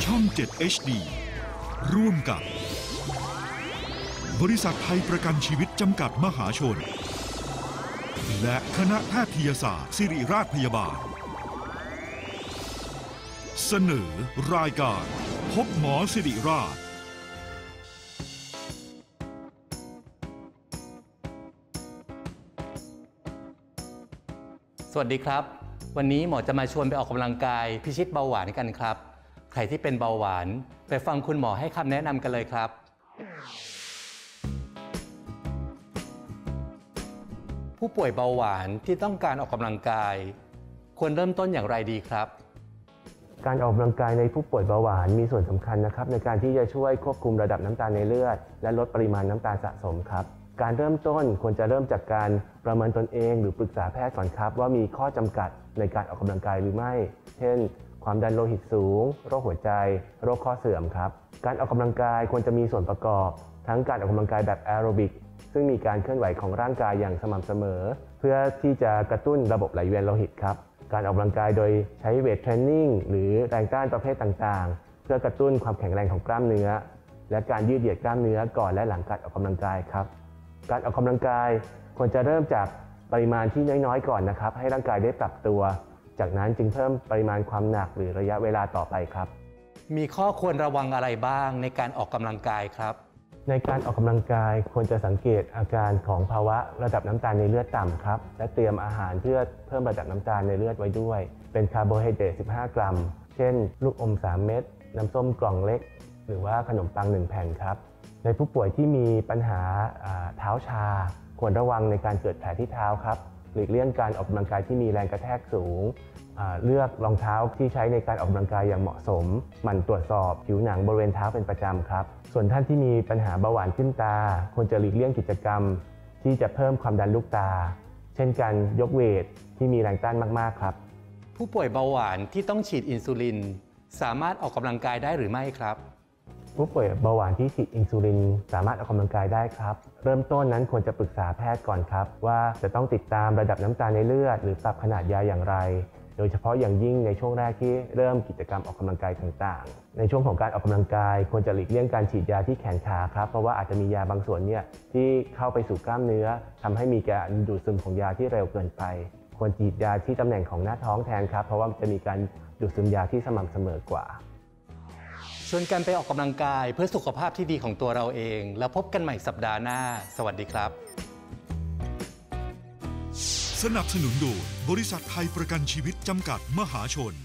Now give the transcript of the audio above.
ช่อง 7 HD ร่วมกับบริษัทไทยประกันชีวิตจำกัดมหาชนและคณะแพทยศาสตร์ศิริราชพยาบาลเสนอรายการพบหมอศิริราชสวัสดีครับวันนี้หมอจะมาชวนไปออกกำลังกายพิชิตเบาหวานกันครับใครที่เป็นเบาหวานไปฟังคุณหมอให้คำแนะนำกันเลยครับผู้ป่วยเบาหวานที่ต้องการออกกำลังกายควรเริ่มต้นอย่างไรดีครับการออกกำลังกายในผู้ป่วยเบาหวานมีส่วนสำคัญนะครับในการที่จะช่วยควบคุมระดับน้ำตาลในเลือดและลดปริมาณน้ำตาลสะสมครับการเริ่มต้นควรจะเริ่มจากการประเมินตนเองหรือปรึกษาแพทย์ก่อนครับว่ามีข้อจำกัดในการออกกำลังกายหรือไม่เช่นความดันโลหิตสูงโรคหัวใจโรคข้อเสื่อมครับการออกกำลังกายควรจะมีส่วนประกอบทั้งการออกกำลังกายแบบแอโรบิกซึ่งมีการเคลื่อนไหวของร่างกายอย่างสม่ำเสมอเพื่อที่จะกระตุ้นระบบไหลเวียนโลหิตครับการออกกำลังกายโดยใช้เวทเทรนนิ่งหรือแรงต้านประเภทต่างๆเพื่อกระตุ้นความแข็งแรงของกล้ามเนื้อและการยืดเหยียดกล้ามเนื้อก่อนและหลังการออกกำลังกายครับการออกกำลังกายควรจะเริ่มจากปริมาณที่น้อยๆก่อนนะครับให้ร่างกายได้ปรับตัวจากนั้นจึงเพิ่มปริมาณความหนักหรือระยะเวลาต่อไปครับมีข้อควรระวังอะไรบ้างในการออกกำลังกายครับในการออกกำลังกายควรจะสังเกตอาการของภาวะระดับน้ำตาลในเลือดต่ำครับและเตรียมอาหารเพื่อเพิ่มระดับน้ำตาลในเลือดไว้ด้วยเป็นคาร์โบไฮเดรต15 กรัมเช่นลูกอม3 เม็ดน้ำส้มกล่องเล็กหรือว่าขนมปัง1 แผ่นครับในผู้ป่วยที่มีปัญหาเท้าชาควรระวังในการเกิดแผลที่เท้าครับหลีกเลี่ยงการออกกำลังกายที่มีแรงกระแทกสูงเลือกรองเท้าที่ใช้ในการออกกำลังกายอย่างเหมาะสมหมั่นตรวจสอบผิวหนังบริเวณเท้าเป็นประจำครับส่วนท่านที่มีปัญหาเบาหวานขึ้นตาควรจะหลีกเลี่ยงกิจกรรมที่จะเพิ่มความดันลูกตาเช่นการยกเวทที่มีแรงต้านมากๆครับผู้ป่วยเบาหวานที่ต้องฉีดอินซูลินสามารถออกกำลังกายได้หรือไม่ครับผู้ป่วยเบาหวานที่ฉีดอินซูลินสามารถออกกำลังกายได้ครับเริ่มต้นนั้นควรจะปรึกษาแพทย์ก่อนครับว่าจะต้องติดตามระดับน้ำตาลในเลือดหรือปรับขนาดยาอย่างไรโดยเฉพาะอย่างยิ่งในช่วงแรกที่เริ่มกิจกรรมออกกำลังกายต่างๆในช่วงของการออกกำลังกายควรจะหลีกเลี่ยงการฉีดยาที่แขนขาครับเพราะว่าอาจจะมียาบางส่วนเนี่ยที่เข้าไปสู่กล้ามเนื้อทำให้มีการดูดซึมของยาที่เร็วเกินไปควรฉีดยาที่ตำแหน่งของหน้าท้องแทนครับเพราะว่าจะมีการดูดซึมยาที่สม่ำเสมอกว่าชวนกันไปออกกำลังกายเพื่อสุขภาพที่ดีของตัวเราเองแล้วพบกันใหม่สัปดาห์หน้าสวัสดีครับสนับสนุนโดยบริษัทไทยประกันชีวิตจำกัดมหาชน